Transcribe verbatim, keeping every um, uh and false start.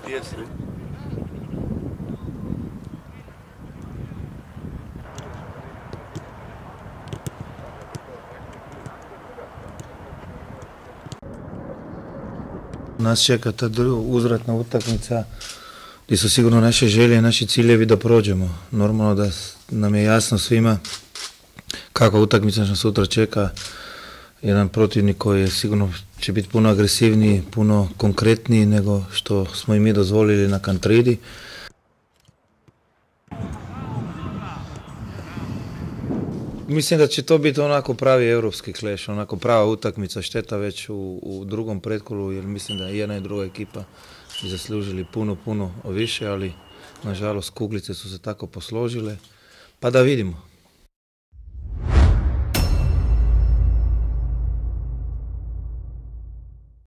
Jesli. Nas čeka ta uzvratna utakmica gdje su sigurno naše želje i naši ciljevi da prođemo. Normalno da nam je jasno svima kakva utakmica nas sutra čeka. Jedan protivnik koji je sigurno će biti puno agresivniji, puno konkretniji nego što smo i mi dozvolili na Kantridi. Mislim da će to biti onako pravi europski kleš, onako prava utakmica, šteta već u, u drugom pretkolu, jer mislim da jedna i druga ekipa bi zaslužili puno, puno više, ali nažalost kuglice su se tako posložile, pa da vidimo.